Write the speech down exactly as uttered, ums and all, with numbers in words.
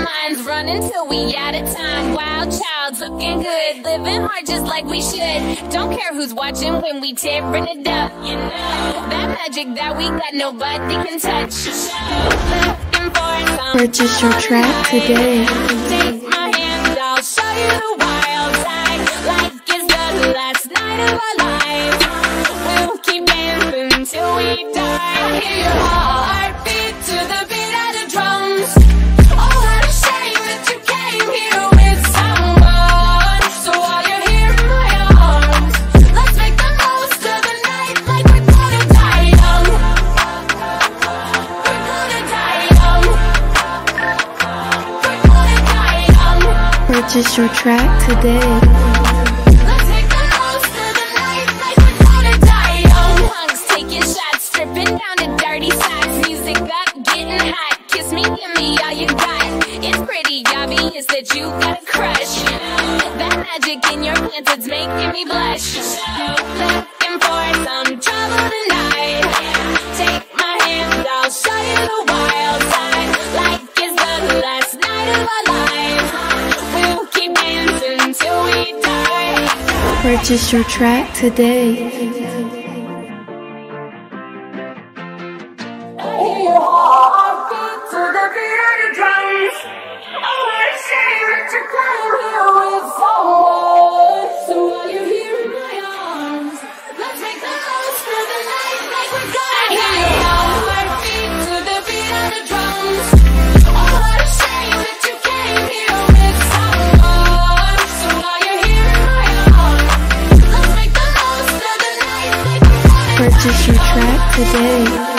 minds running till we out of time. Wild child's looking good, living hard just like we should. Don't care who's watching when we tearing it up, you know. That magic that we got nobody can touch. Looking for some Purchase your track today. Take my hand, I'll show you the wild side. Like it's the last night of our lives. We'll keep dancing till we die. I hear your heartbeat to the beat of the drums. Oh, what a shame that you came here with someone. So while you're here in my arms, let's make the most of the night like we're gonna die young. We're gonna die young. We're gonna die young. Purchase your track today. Let's make the most of the night like we're gonna die young. Punks taking shots, stripping down to dirty socks. Music up, getting hot. Kiss me, give me all you got. It's pretty obvious that you got a crush. That magic in your pants, it's making me blush. Looking for some trouble tonight. Take my hand, I'll show you the wild side. Like it's the last night of our lives. We'll keep dancing till we die. Purchase your track today. I hear your heartbeat to the beat of the drums. Oh, what a shame that you came here with someone. So while you're here in my arms, let's make the most of the night like we're gonna die. I hear your heartbeat to the beat of the drums. Oh, what a shame that you came here with someone. So while you're here in my arms, let's make the most of the night like we're gonna die. Purchase your track today.